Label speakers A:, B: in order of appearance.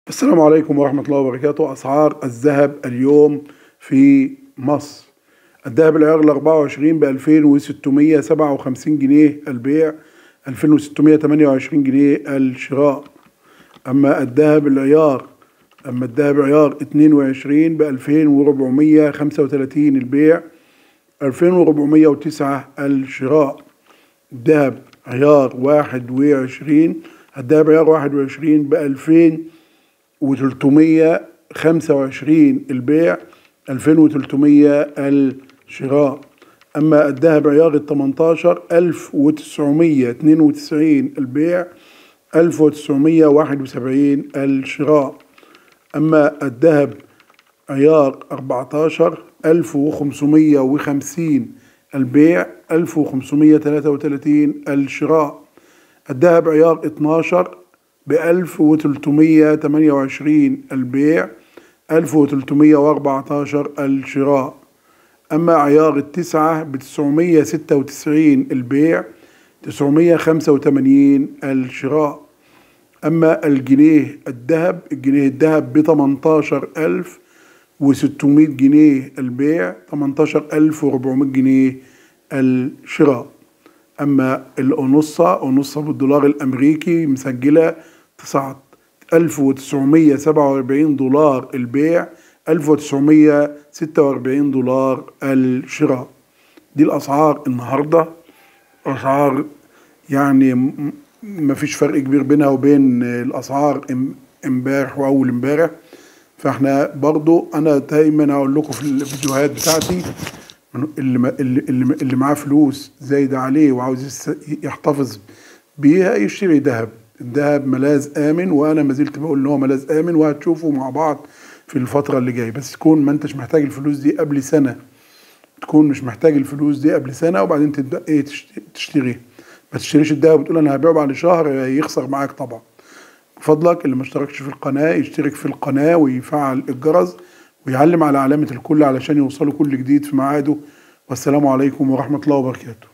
A: السلام عليكم ورحمة الله وبركاته. أسعار الذهب اليوم في مصر: الذهب العيار ال 24 ب 2657 جنيه البيع، 2628 جنيه الشراء. أما الذهب العيار 22 ب 2435 البيع، 2409 الشراء. الذهب عيار 21 ب 2325 البيع، 2300 الشراء. أما الذهب عيار 18 1992 البيع، 1971 الشراء. أما الذهب عيار 14 1550 البيع، 1533 الشراء. الذهب عيار 12 ب 1328 البيع، 1314 الشراء. أما عيار التسعة ب 996 البيع، 985 الشراء. أما الجنيه الذهب ب 18600 جنيه البيع، 18400 جنيه الشراء. أما الأونصة بالدولار الأمريكي مسجلة 9947 دولار البيع، 1946 دولار الشراء. دي الأسعار النهاردة، أسعار يعني مفيش فرق كبير بينها وبين الأسعار امبارح وأول امبارح. فاحنا برضو أنا دايما هقول لكم في الفيديوهات بتاعتي، اللي معاه فلوس زايدة عليه وعاوز يحتفظ بيها يشتري ذهب. الذهب ملاذ آمن، وأنا ما زلت بقول إن هو ملاذ آمن، وهتشوفوا مع بعض في الفترة اللي جاية. بس تكون ما أنتش محتاج الفلوس دي قبل سنة، وبعدين تبدأ تشتريه. ما تشتريش الذهب وتقول أنا هبيعه بعد شهر، يخسر معاك طبعا. بفضلك اللي ما اشتركش في القناة يشترك في القناة ويفعل الجرس ويعلم على علامة الكل علشان يوصلوا كل جديد في ميعاده. والسلام عليكم ورحمة الله وبركاته.